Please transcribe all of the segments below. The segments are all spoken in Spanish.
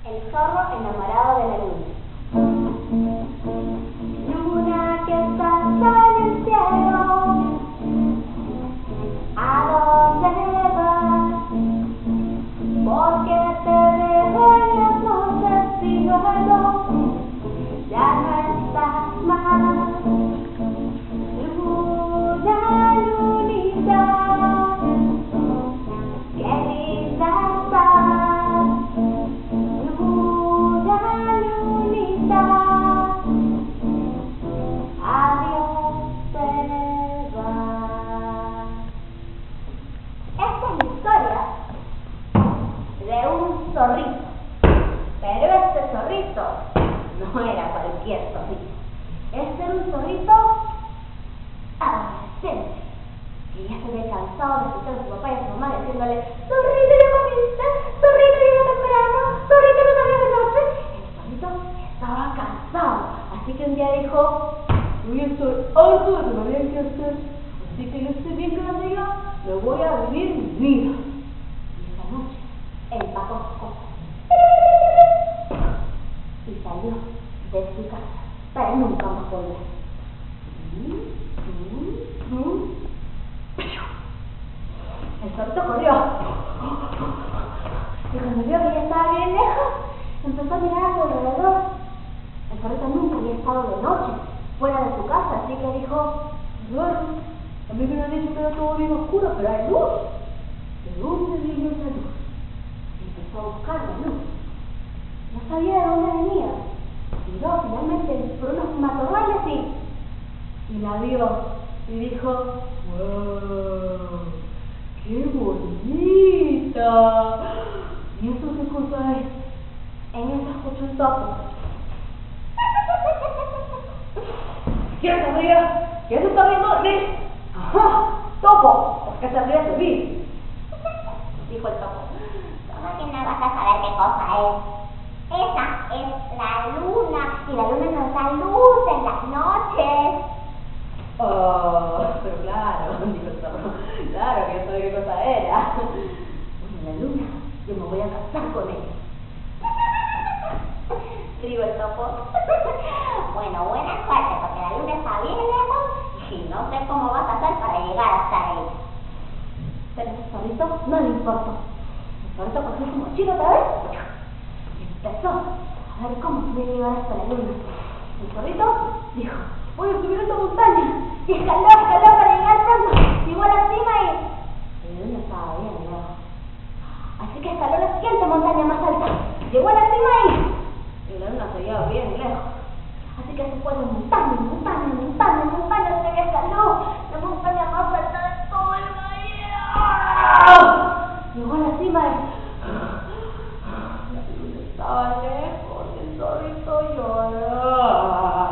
El zorro enamorado de la luna. Luna que estás en el cielo, ¿a dónde vas? Porque te dejo en las noches y luego ya no estás más. Luna, lunita, qué linda estás. Luna, lunita, adiós te vas. Esta es la historia de un zorrito, pero este zorrito no era cualquier zorrito. Este era un zorrito adolescente, que ya se había cansado de escuchar a su papá y a su mamá diciéndole: zorrito, ya comiste, zorrito, llega temprano, zorrito, no salgas de noche. El zorrito estaba cansado, así que un día dijo: yo estoy harto de que no había que hacer, así que yo estoy bien grande, me voy a vivir mi vida. Y esa noche empacó sus cosas y salió de su casa para nunca más volver. El zorrito corrió y cuando vio que ya estaba bien lejos, empezó a mirar a su alrededor. El zorrito nunca había estado de noche fuera de su casa, así que dijo: bueno, a mí me han dicho que era todo bien oscuro, pero hay luz. ¿De dónde viene esa luz? Y empezó a buscar la luz. No sabía de dónde venía. Miró finalmente por unos matorrales y la vio y dijo: ¡wow! ¡Qué bonita! ¿Y eso qué cosa es? En eso escuchó un topo. ¿Quién se ríe? ¿Quién se está riendo de mí? ¡Ajá! ¡Topo! ¿Por qué se ríe de mí? Dijo el topo. ¿Cómo que no vas a saber qué cosa es? Esa es la luna, y la luna nos da luz en las noches. Oh, pero claro, dijo el zorro, claro que yo sabía qué cosa era. Bueno, la luna, yo me voy a casar con ella. Dijo el topo. Bueno, buena suerte, porque la luna está bien lejos y no sé cómo vas a hacer para llegar hasta ella. Pero el zorrito no le importó. El zorrito cogió su mochila otra vez y empezó a ver cómo podía llegar hasta la luna. El zorrito dijo: voy a subir esta montaña. Y escaló para llegar pronto. Llegó a la cima y la luna estaba bien lejos. Así que escaló la siguiente montaña más alta. Llegó a la cima y la luna seguía bien lejos. Así que se fue de montaña en montaña en montaña en montaña hasta que escaló la montaña más alta de todo el valle. Llegó a la cima y la luna estaba lejos y el zorrito lloró.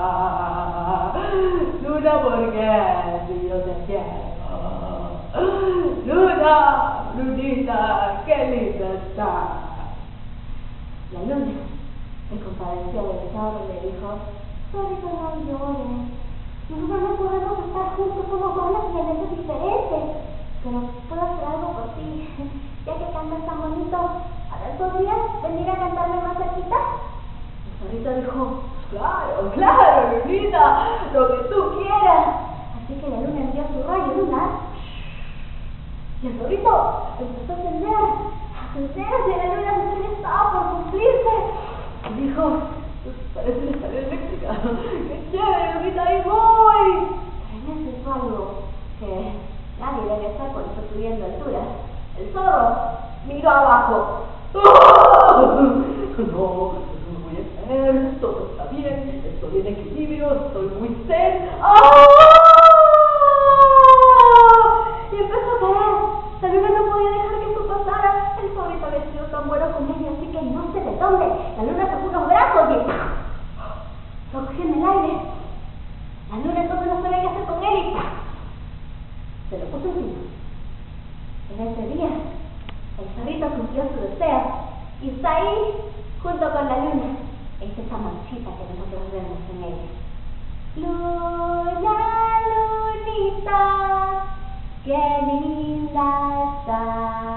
Luna, ¿por qué? Si yo te quiero. Luna, lunita, qué linda estás. La luna se compadeció del zorro y le dijo: zorrito, no llores. Nosotros no podemos estar juntos, somos dos naturalezas diferentes. Pero puedo hacer algo por ti, ya que cantas tan bonito. ¿Ahora podrías venir a cantarme más cerquita? El zorrito dijo: claro, lunita, lo que tú quieras. Así que la luna envió su rayo lunar y el zorrito empezó a ascender, y la luna ya estaba por cumplirse. Y dijo: parece una escalera eléctrica. ¡Qué chévere, lunita, ahí voy! Pero en eso hizo algo que nadie debe hacer cuando está subiendo alturas. El zorro miró abajo. No voy a hacer, todo está bien, estoy en equilibrio, estoy muy zen. Y empezó a caer. La luna no podía dejar que esto pasara. El zorrito había sido tan bueno con ella, así que no sé de dónde la luna sacó unos brazos y lo cogió en el aire. La luna entonces no sabía qué hacer con él y se lo puso encima. En ese día el zorrito cumplió su deseo y está ahí junto con la luna. Es esa manchita que nosotros vemos en ella. Luna, lunita, qué linda estás.